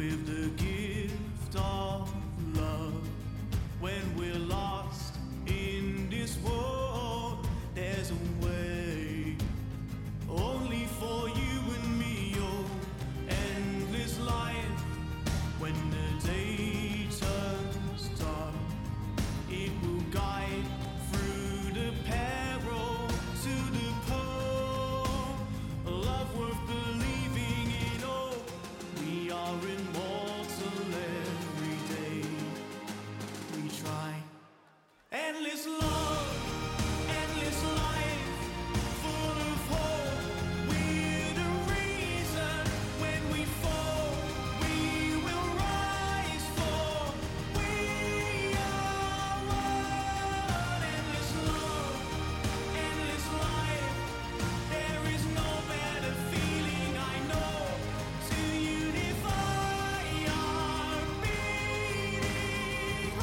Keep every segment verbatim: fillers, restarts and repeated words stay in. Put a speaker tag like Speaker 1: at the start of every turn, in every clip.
Speaker 1: with the gift of love. When we're lost in this world, there's a way, only for you and me, oh, endless life. When the day turns dark, it will guide through the peril to the pearl. A love worth believing in, oh, we are immortal every day. We try. Endless love, endless life, full of hope. We're the reason when we fall, we will rise for. We are one. Endless love, endless life. There is no better feeling I know to unify our beating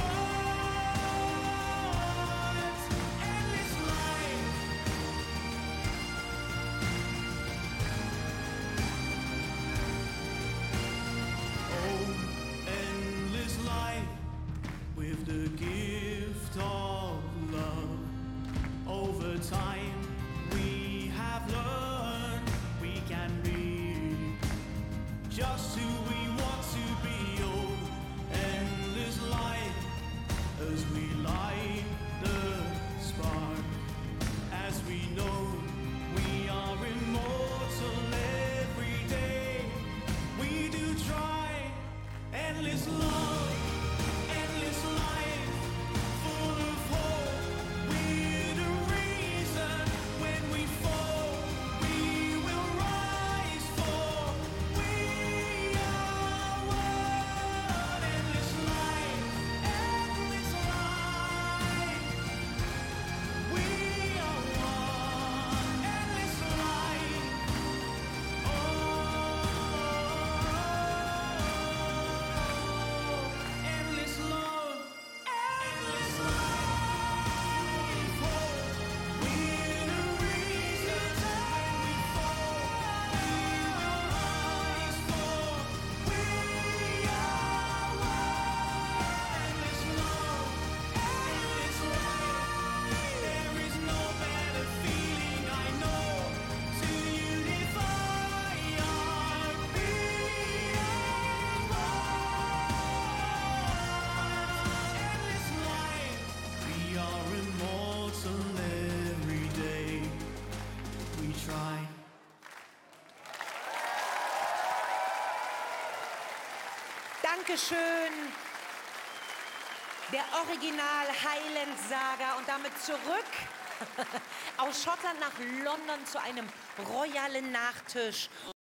Speaker 1: hearts. Endless life. Oh, endless life with the gift of love. Over time, we have learned we can be just who we want to be. Oh, endless life as we light the spark. As we know, we are immortal every day. We do try. Endless love, endless life, full of hope. We're the reason when we fall, we will rise for. We are one. Endless life, endless life. We are one. Endless life. Oh, endless love, endless life. Oh, we're the reason when we fall, we will rise for. We are one. Endless love, endless life. There is no better feeling I know to unify our being hearts. Endless life. We are immortal every day. We try.
Speaker 2: Dankeschön. Der Original Highland Saga und damit zurück aus Schottland nach London zu einem royalen Nachtisch.